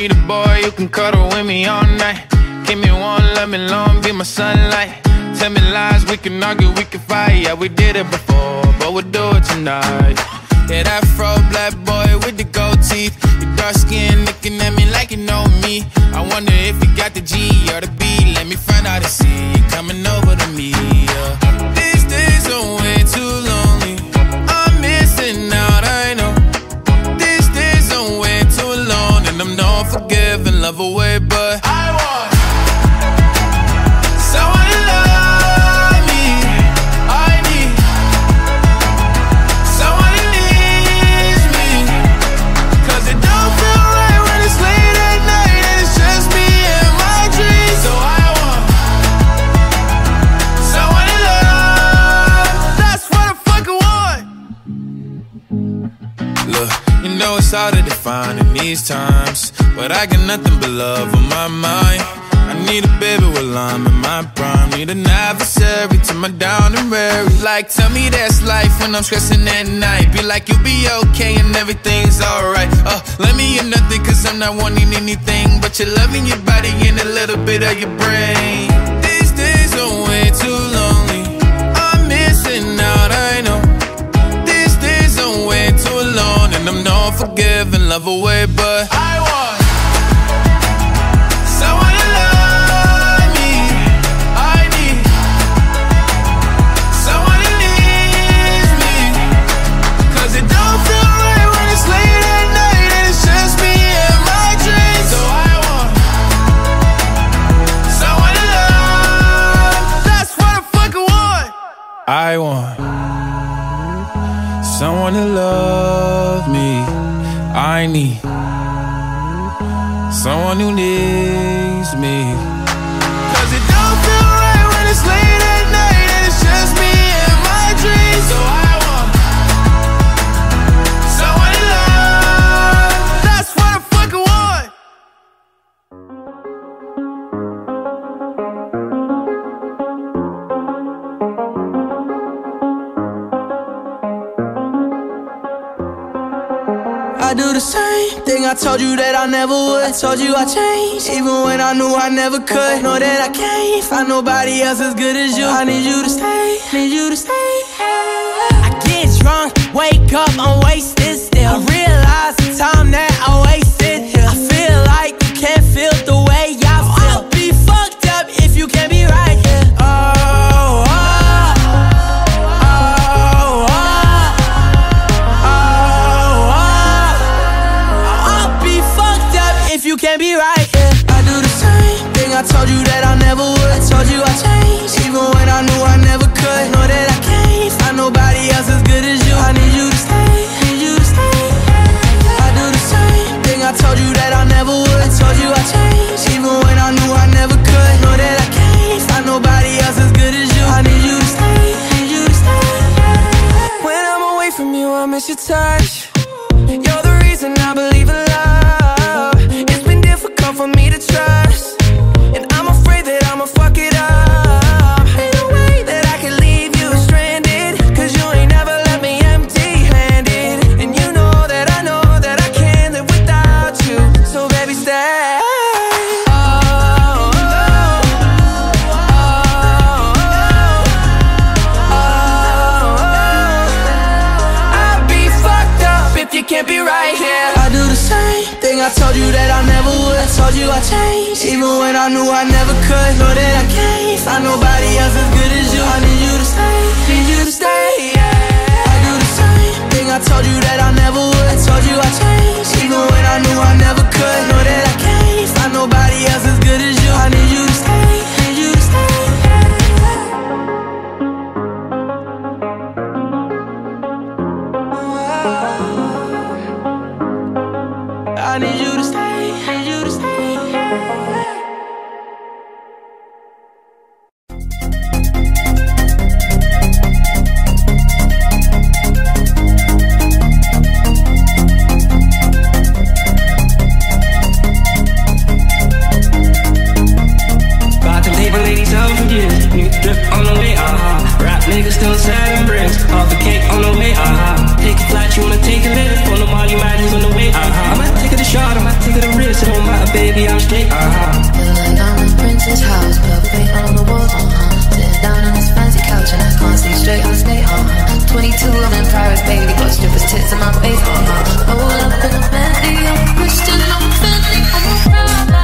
need a boy who can cuddle with me all night. Give me one, love me long, be my sunlight. Tell me lies, we can argue, we can fight. Yeah, we did it before, but we'll do it tonight. Yeah, that fro black boy with the gold teeth. Your dark skin looking at me like you know me. I wonder if you got the G or the B. Let me find out and see you coming over to me. Yeah. These days are way too lonely. I'm missing out, I know. These days are way too long, and I'm not forgiving, love away, but I want someone to love me. I need someone who needs me. 'Cause it don't feel right when it's late at night and it's just me and my dreams. So I want someone to love. That's what I fucking want. Look, you know it's hard to define in these times, but I got nothing but love on my mind. I need a baby while I'm in my prime. Need an adversary to my down and weary. Like, tell me that's life when I'm stressing at night. Be like, you'll be okay and everything's alright. Let me in nothing 'cause I'm not wanting anything but your love in your body and a little bit of your brain. These days are way too lonely. I'm missing out, I know. These days are way too long, and I'm not forgiving, love away, but I want someone to love me. I need someone who needs me. 'Cause it don't feel right when it's late at night and it's just me and my dreams. So I want someone to love. That's what I fucking want. I want someone to love me. I need someone who needs me. 'Cause it don't feel right when it's late at night and it's just me and my dreams. So I want someone to love. That's what I fucking want. I do the same thing I told you that I never would. I told you I changed, even when I knew I never could. Know that I can't find nobody else as good as you. I need you to stay, need you to stay. I get drunk, wake up, I'm wasted still. I realize the time that I wasted here. I feel like you can't feel the way I feel. I'll be fucked up if you can't be right here. You can't be right, yeah. I do the same thing I told you that I never would. I told you I changed, even when I knew I never could. Know that I can't find nobody else as good as you. I need you to stay, need you to stay. I do the same thing I told you that I never would. I told you I changed, even when I knew I never could. Know that I can't find nobody else as good as you. I need you to stay, need you to stay. When I'm away from you, I miss your touch. You're the reason I believe in love. For me to trust, and I'm afraid that I'ma fuck it up. Ain't no way that I can leave you stranded, 'cause you ain't never left me empty-handed. And you know that I can't live without you. So baby, stay. I'll be fucked up if you can't be right here. I do the same thing I told you that I never would. I told you I changed, even when I knew I never could. Know that I can't find nobody else as good as you. I need you to stay, need you to stay, yeah. I do the same thing I told you that I never would. I told you I changed, even when I knew I never could. Know that I can't find nobody else as good as you. I need you to stay, need you to stay, I need you to stay, need you to stay. About to leave a lady's out for years. New drip on the way, Rap niggas still selling bricks. Half the cake on the way, Take a flight, you wanna take a lift. On the mall, you might on the way, I might take it a shot, I might take it a risk. It don't matter. baby, I'm straight, Feel like I'm in Prince's house, purple paint on the walls, sitting down on this fancy couch and I can't see straight, I'll stay, 22, I'm in Paris, baby, got strippers' tits in my face, roll up in a Bentley, I'm Christian, I'm Fendi, I'm a Prada.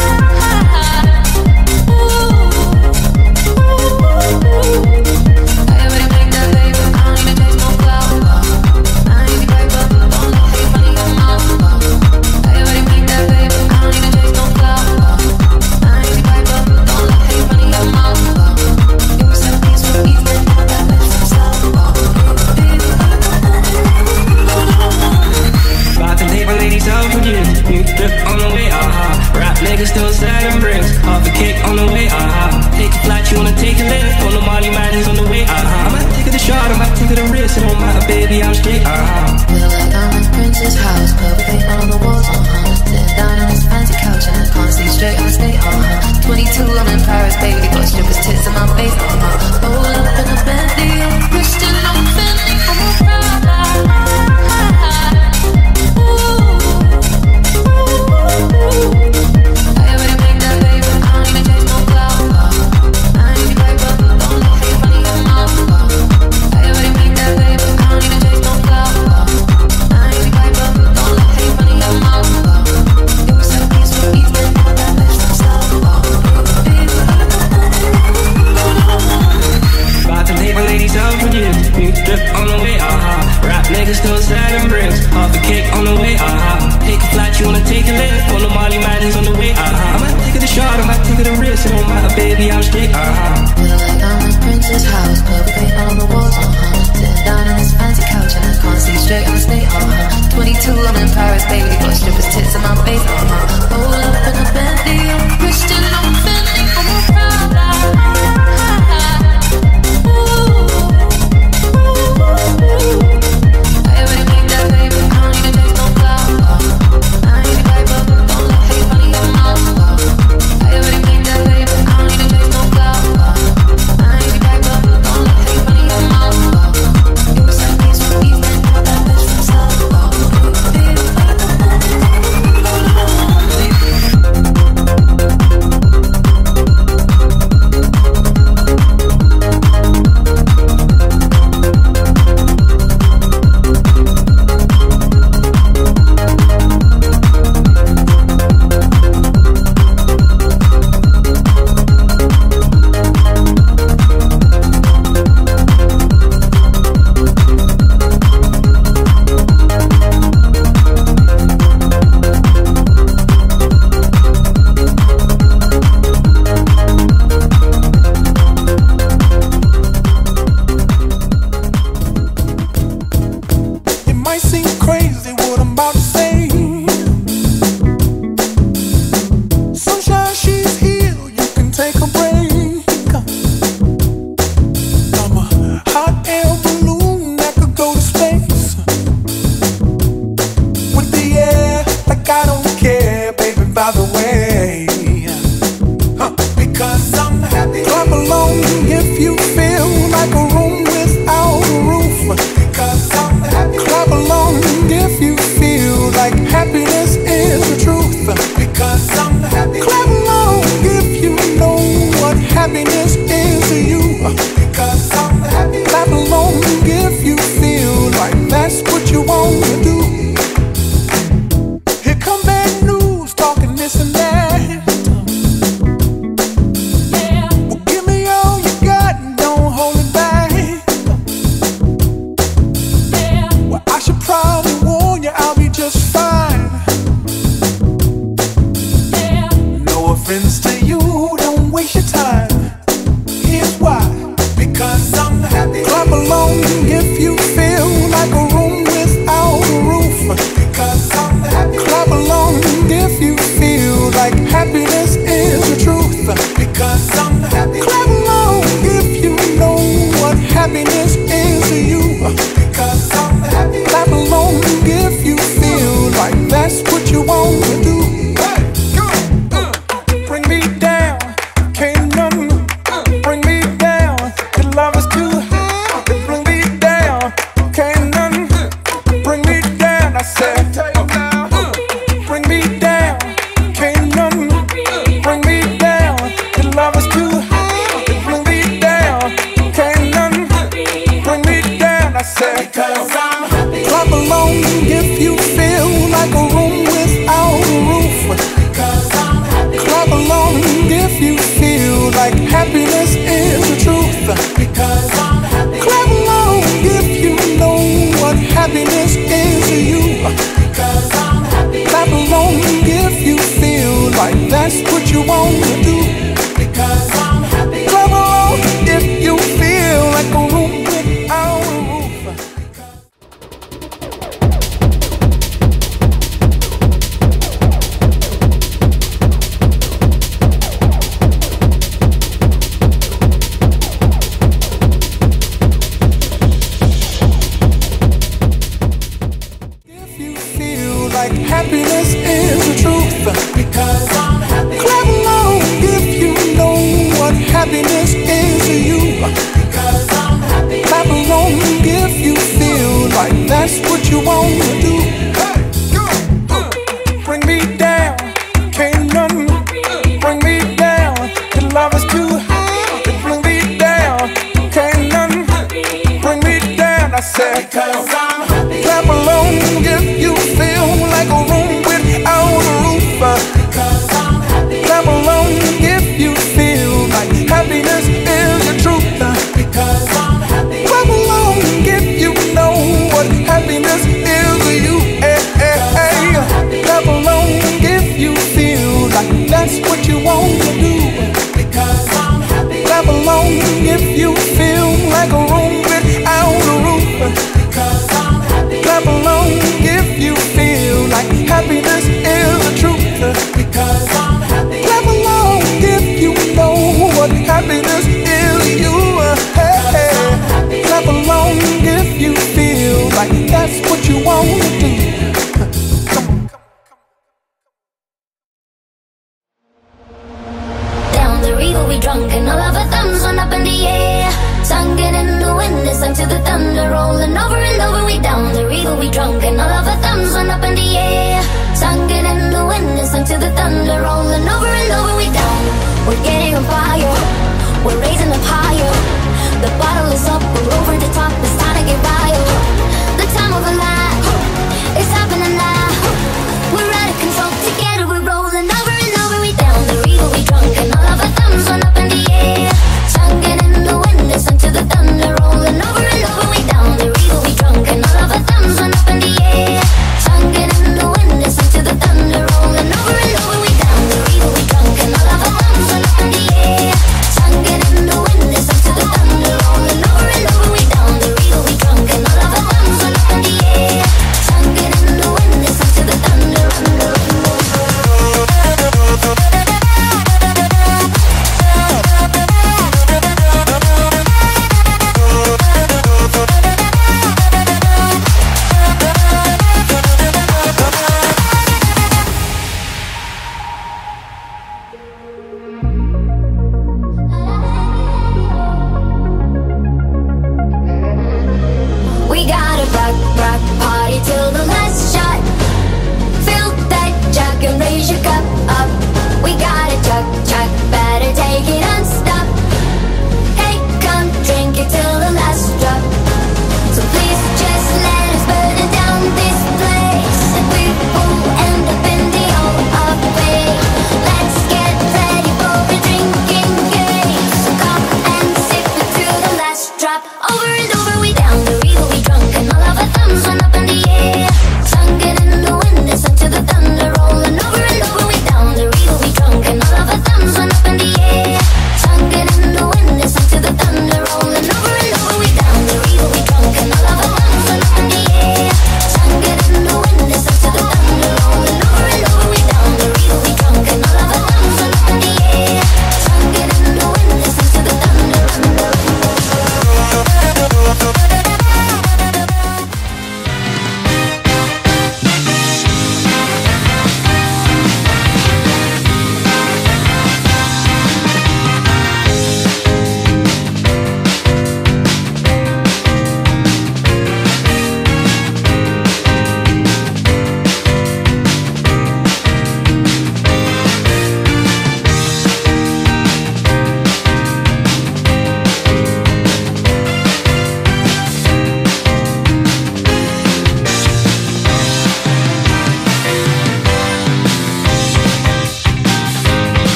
Niggas still sliding bricks, half a cake on the way, Take a flight, you wanna take a lift, on the Molly man is on the way, I might take it a shot, I might take it a risk, it don't matter, baby, I'm straight, Feel like I'm in Prince's house, purple paint on the walls, sitting down on this fancy couch and I can't see straight, I'll stay, 22, I'm in Paris, baby, got strippers' tits in my face, roll up in a Bentley, I'm Christian, I'm Fendi, I'm a Prada. Niggas still sliding bricks, half a cake on the way, Take a flight, you wanna take a lift, on the Molly man is on the way, I might take it a shot, I might take it a risk, it don't matter, baby, I'm straight, Feel like I'm in Prince's house, purple paint on the walls, sitting down on this fancy couch and I can't see straight, I'll stay, 22, I'm in Paris, baby, got strippers' tits in my face, roll up in a Bentley, I'm Christian, I'm Fendi, I'm a Prada. said, because I'm happy. Clap along if you feel like a room without a roof. Because I'm happy. Clap along if you feel like happiness is the truth. Because I'm happy. Clap along if you know what happiness is to you. Because I'm happy. Clap along if you feel like that's what you want to do. Because I'm happy. Clap along if you feel like a room without a roof. If you feel like happiness is the truth. Because I'm happy. Clap along if you know what happiness is to you. Because I'm happy. Clap along if you feel like that's what you want to do. Hey, go. Bring me down, can't none bring me down. The love is too high to bring me down. Can't none bring me down. I said, because I'm happy. Clap along if you feel like a room without a roof. Because I'm happy. Clap along if you feel like happiness is the truth. Because I'm happy. Clap along if you know what happiness is to you. Hey, hey, hey. Clap along if you feel like that's what you want to do. Because I'm happy. Clap along if you feel like a room without a roof. Because I'm happy. Clap along if you feel like happiness is the truth. Because I'm happy. Clap along if you know what happiness is to you. Hey, hey. Clap along if you feel like that's what you want to do. Down the river we drunk and all of our thumbs went up in the air. Singing in the wind, it's to the thunder rolling over and over. We down the river we drunk and all of our thumbs went up in the air. Singing in the wind, it's to the thunder rolling over